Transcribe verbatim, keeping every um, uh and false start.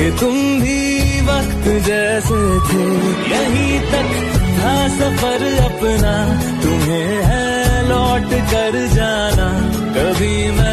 कि तुम भी वक्त जैसे थे, यहीं तक था सफर अपना, तुम्हें है लौट कर जाना, कभी मैं